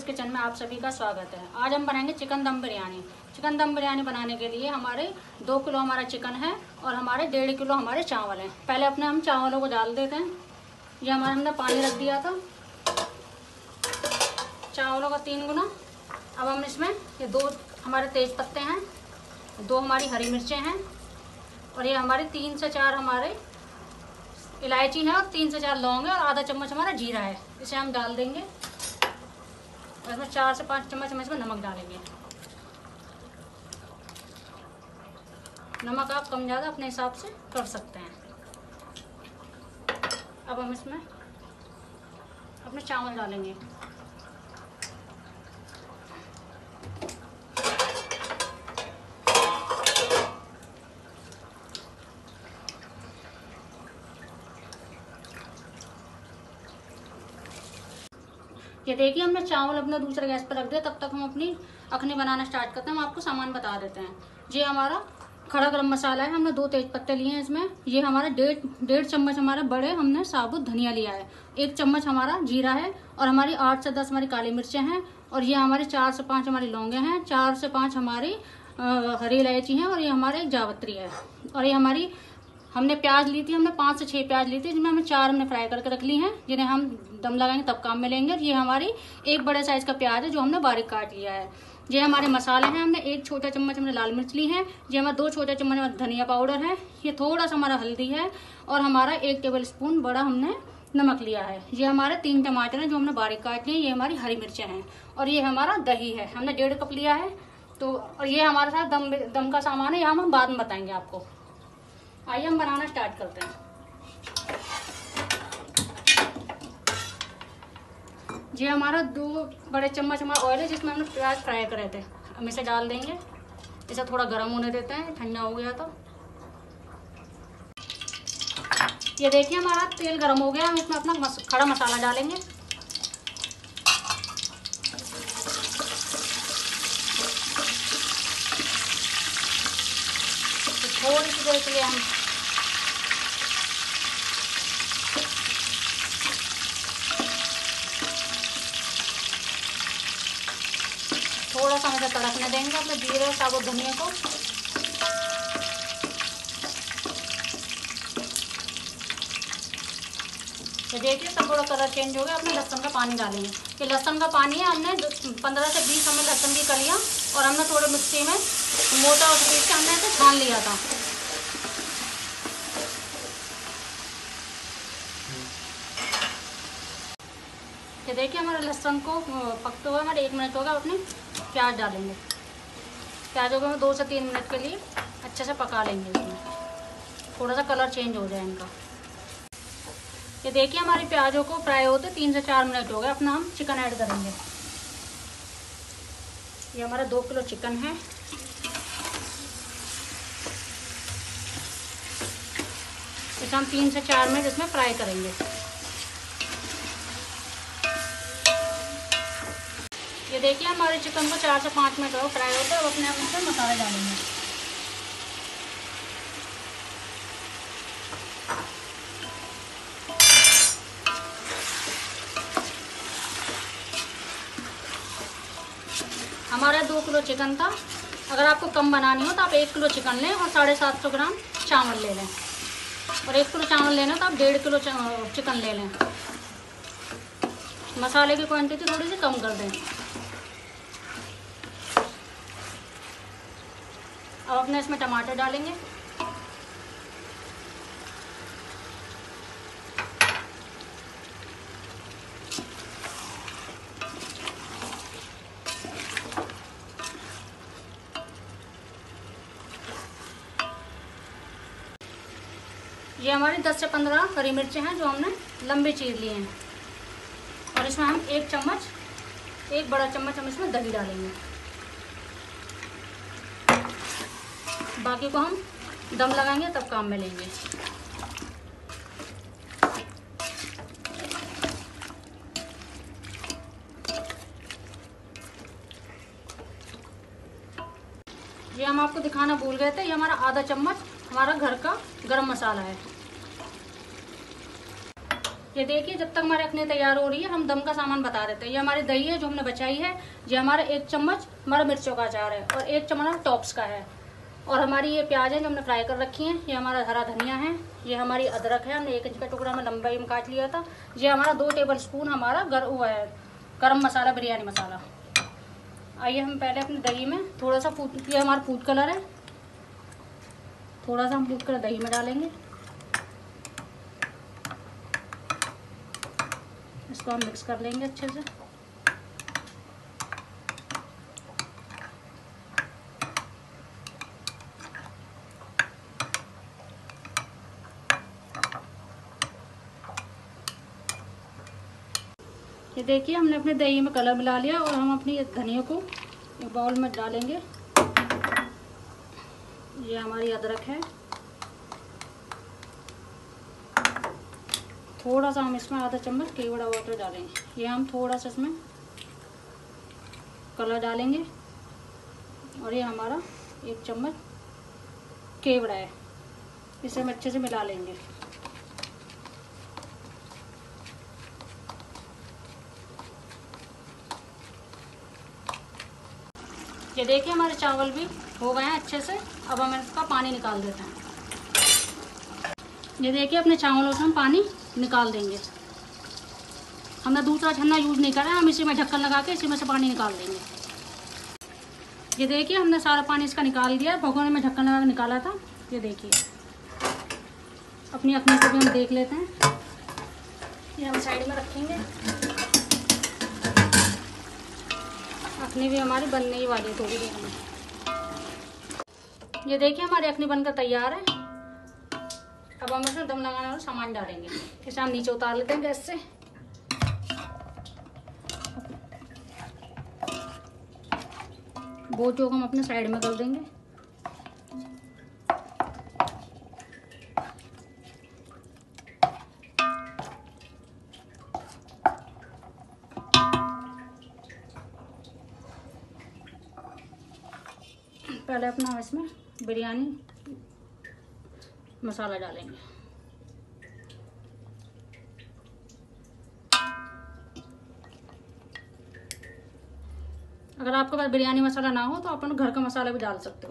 Kitchen में आप सभी का स्वागत है। आज हम बनाएंगे चिकन दम बिरयानी। चिकन दम बिरयानी बनाने के लिए हमारे 2 किलो हमारा चिकन है और हमारे 1.5 किलो हमारे चावल हैं। पहले अपने हम चावलों को डाल देते हैं। ये हमारा हमने पानी रख दिया था चावलों का 3 गुना। अब हम इसमें ये 2 हमारे तेज पत्ते हैं, 2 हमारी हरी मिर्चें हैं और ये हमारे 3 से 4 हमारे इलायची है और 3 से 4 लौंग है और आधा चम्मच हमारा जीरा है। इसे हम डाल देंगे और इसमें 4 से 5 चम्मच हम इसमें नमक डालेंगे। नमक आप कम ज़्यादा अपने हिसाब से कर सकते हैं। अब हम इसमें अपने चावल डालेंगे। ये देखिए हमने चावल अपना दूसरे गैस पर रख दिया। तब तक हम अपनी अखनी बनाना स्टार्ट करते हैं। हम आपको सामान बता देते हैं। ये हमारा खड़ा गरम मसाला है, हमने 2 तेज पत्ते लिए हैं इसमें। ये हमारा 1.5 चम्मच हमारे बड़े हमने साबुत धनिया लिया है। 1 चम्मच हमारा जीरा है और हमारी 8 से 10 हमारी काली मिर्चें हैं और ये हमारे 4 से 5 हमारी लौंगे हैं, 4 से 5 हमारी हरी इलायची हैं और ये हमारे एक जावित्री है। और ये हमारी हमने प्याज ली थी, हमने 5 से 6 प्याज ली थी, जिनमें हमने 4 हमने फ्राई करके रख ली हैं, जिन्हें हम दम लगाएंगे तब काम में लेंगे। ये हमारी एक बड़े साइज का प्याज है जो हमने बारीक काट लिया है। ये हमारे मसाले हैं, हमने 1 छोटा चम्मच हमने लाल मिर्च ली है। ये हमारा 2 छोटा चम्मच हमारा धनिया पाउडर है। ये थोड़ा सा हमारा हल्दी है और हमारा 1 टेबल स्पून बड़ा हमने नमक लिया है। ये हमारे 3 टमाटर हैं जो हमने बारीक काट लिए। ये हमारी हरी मिर्चें हैं और ये हमारा दही है, हमने 1.5 कप लिया है। तो और ये हमारे साथ दम का सामान है, यहाँ हम बाद में बताएंगे आपको। आइए हम बनाना स्टार्ट करते हैं। ये हमारा 2 बड़े चम्मच हमारा ऑयल है जिसमें हमने प्याज फ्राई करे थे। हम इसे डाल देंगे। इसे थोड़ा गर्म होने देते हैं, ठंडा हो गया तो। ये देखिए हमारा तेल गर्म हो गया। हम इसमें अपना खड़ा मसाला डालेंगे। तो थोड़ी सी देर के लिए हम थोड़ा सा हमें तड़कने देंगे अपने जीरे और साबुत धनिया को। तो देखिए सब थोड़ा कलर चेंज हो गया। अपने लहसुन का पानी डालेंगे। ये लहसुन का पानी है, हमने 15 से 20 हमें लहसुन की कलियां और हमने थोड़े मिक्सी में मोटा और पीस के हमने इसे छान लिया था। ये देखिए हमारे लहसुन को पकते हुए हमारे 1 मिनट हो गया। अपने प्याज डालेंगे। प्याजों को हम 2 से 3 मिनट के लिए अच्छे से पका लेंगे। इसमें थोड़ा सा कलर चेंज हो जाए इनका। ये देखिए हमारी प्याजों को फ्राई होते 3 से 4 मिनट हो गए। अपना हम चिकन ऐड करेंगे। ये हमारा 2 किलो चिकन है। इसे हम 3 से 4 मिनट इसमें फ्राई करेंगे। ये देखिए हमारे चिकन को 4 से 5 मिनट और फ्राई होते हैं। अब अपने हम इसमें मसाले डालेंगे। हमारा 2 किलो चिकन था। अगर आपको कम बनानी हो तो आप 1 किलो चिकन लें और 750 ग्राम चावल ले लें। और 1 किलो चावल लेना तो आप 1.5 किलो चिकन ले लें। मसाले की क्वांटिटी थोड़ी सी कम कर दें। अब अपने इसमें टमाटर डालेंगे। ये हमारी 10 से 15 हरी मिर्चें हैं जो हमने लंबे चीर लिए हैं। और इसमें हम 1 बड़ा चम्मच हम इसमें दही डालेंगे। बाकी को हम दम लगाएंगे तब काम में लेंगे। ये हम आपको दिखाना भूल गए थे। ये हमारा आधा चम्मच हमारा घर का गरम मसाला है। ये देखिए, जब तक हमारे अखनी तैयार हो रही है हम दम का सामान बता देते हैं। ये हमारी दही है जो हमने बचाई है। ये हमारा 1 चम्मच हमारा मिर्चों का अचार है और 1 चम्मच टॉप्स का है। और हमारी ये प्याज है जो हमने फ्राई कर रखी है। ये हमारा हरा धनिया है। ये हमारी अदरक है, हमने 1 इंच का टुकड़ा में लंबाई में काट लिया था। ये हमारा 2 टेबल स्पून हमारा गरम मसाला, बिरयानी मसाला। आइए हम पहले अपनी दही में थोड़ा सा ये हमारा फूड कलर है, थोड़ा सा हम फूड कलर दही में डालेंगे। इसको हम मिक्स कर लेंगे अच्छे से। ये देखिए, हमने अपने दही में कलर मिला लिया और हम अपनी धनिया को एक बाउल में डालेंगे। ये हमारी अदरक है। थोड़ा सा हम इसमें आधा चम्मच केवड़ा वाटर डालेंगे। ये हम थोड़ा सा इसमें कलर डालेंगे और ये हमारा 1 चम्मच केवड़ा है। इसे हम अच्छे से मिला लेंगे। ये देखिए, हमारे चावल भी हो गए हैं अच्छे से। अब हम इसका पानी निकाल देते हैं। ये देखिए, अपने चावलों से हम पानी निकाल देंगे। हमने दूसरा छन्ना यूज़ नहीं करा है, हम इसी में ढक्कन लगा के इसी में से पानी निकाल देंगे। ये देखिए, हमने सारा पानी इसका निकाल दिया है। भगोने में ढक्कन लगा के निकाला था। ये देखिए, अपनी अखनी से भी हम देख लेते हैं। ये हम साइड में रखेंगे। अखनी भी हमारी बनने ही वाली है थोड़ी देर में। ये देखिए, हमारी अखनी बनकर तैयार है। अब हम इसमें दम लगाने वाला सामान डालेंगे। इसे हम नीचे उतार लेते हैं गैस से। बोटियों को हम अपने साइड में कर देंगे। पहले अपना इसमें बिरयानी मसाला डालेंगे। अगर आपके पास बिरयानी मसाला ना हो तो आप घर का मसाला भी डाल सकते हो।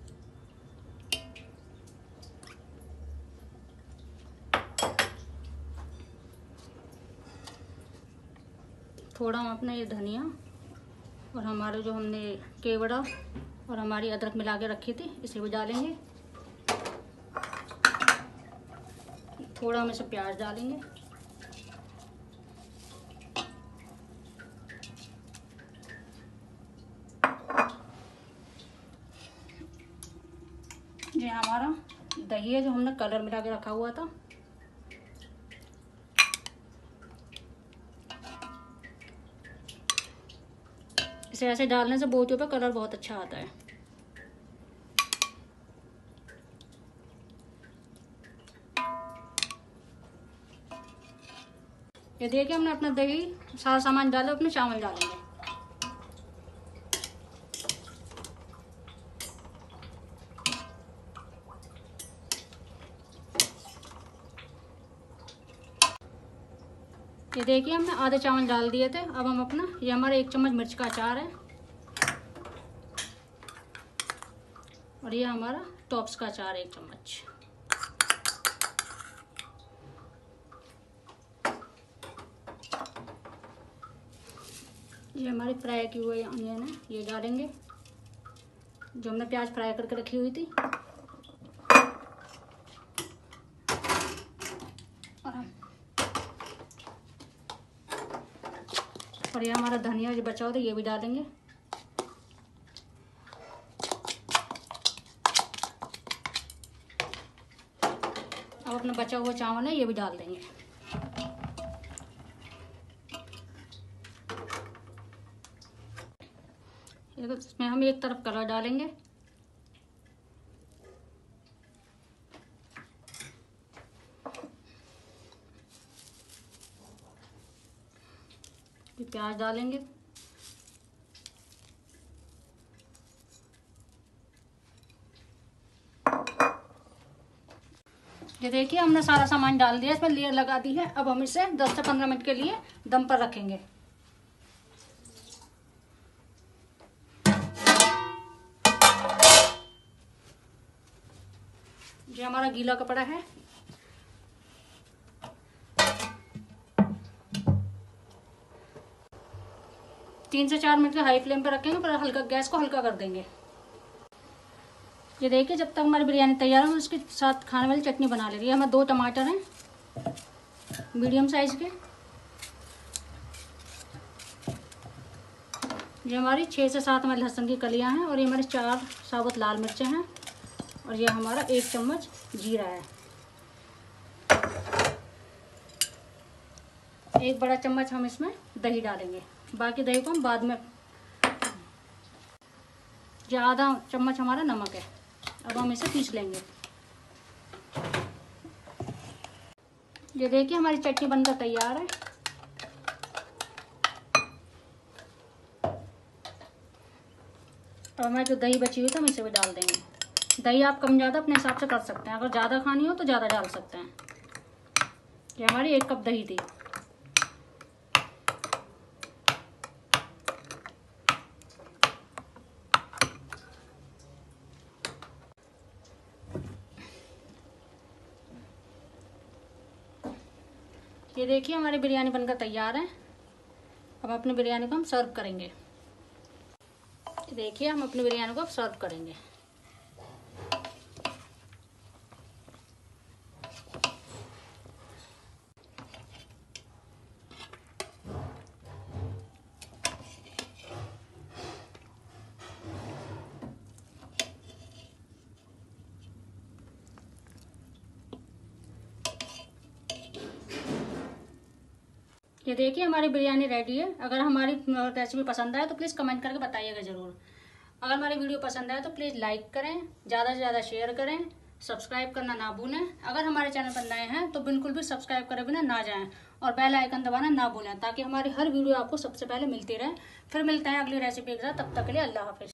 थोड़ा हम अपना ये धनिया और हमारे जो हमने केवड़ा और हमारी अदरक मिला के रखी थी इसे भी डालेंगे। थोड़ा हम इसे प्याज डालेंगे। ये हमारा दही है जो हमने कलर मिला के रखा हुआ था। इसे ऐसे डालने से बोटियों पे कलर बहुत अच्छा आता है। ये देखिए, हमने अपना दही सारा सामान डाला, अपने चावल डालेंगे। ये देखिए, हमने आधे चावल डाल दिए थे। अब हम अपना ये हमारा 1 चम्मच मिर्च का अचार है और ये हमारा टॉप्स का अचार 1 चम्मच। ये हमारी फ्राई की हुई अनियन है, ये डालेंगे जो हमने प्याज फ्राई करके रखी हुई थी। और ये हमारा धनिया जो बचा हुआ था ये भी डालेंगे। अब अपना बचा हुआ चावल है ये भी डाल देंगे। इसमें हम एक तरफ कलर डालेंगे। प्याज डालेंगे। ये देखिए हमने सारा सामान डाल दिया, इसमें लेयर लगा दी है। अब हम इसे 10 से 15 मिनट के लिए दम पर रखेंगे। ये हमारा गीला कपड़ा है। तीन से 4 मिनट के हाई फ्लेम पर रखेंगे, पर हल्का गैस को हल्का कर देंगे। ये देखिए जब तक हमारी बिरयानी तैयार है उसके साथ खाने वाली चटनी बना ले रही है। हमें 2 टमाटर हैं मीडियम साइज के। ये हमारी 6 से 7 में लहसुन की कलियां हैं और ये हमारी 4 साबुत लाल मिर्चें हैं और ये हमारा 1 चम्मच जीरा है। 1 बड़ा चम्मच हम इसमें दही डालेंगे, बाकी दही को हम बाद में। ये आधा चम्मच हमारा नमक है। अब हम इसे पीस लेंगे। ये देखिए हमारी चटनी बनकर तैयार है। और हमारी जो दही बची हुई थी हम इसे भी डाल देंगे। दही आप कम ज़्यादा अपने हिसाब से कर सकते हैं, अगर ज़्यादा खानी हो तो ज़्यादा डाल सकते हैं। ये हमारी 1 कप दही थी। ये देखिए हमारी बिरयानी बनकर तैयार है। अब अपनी बिरयानी को हम सर्व करेंगे। देखिए हम अपनी बिरयानी को अब सर्व करेंगे। ये देखिए हमारी बिरयानी रेडी है। अगर हमारी रेसिपी पसंद आए तो प्लीज़ कमेंट करके बताइएगा ज़रूर। अगर हमारी वीडियो पसंद आए तो प्लीज़ लाइक करें, ज़्यादा से ज़्यादा शेयर करें, सब्सक्राइब करना ना भूलें। अगर हमारे चैनल पर नए हैं तो बिल्कुल भी सब्सक्राइब करे बिना ना जाएं और बेल आइकन दबाना ना भूलें, ताकि हमारी हर वीडियो आपको सबसे पहले मिलती रहे। फिर मिलते हैं अगली रेसिपी के साथ, तब तक के लिए अल्लाह हाफिज़।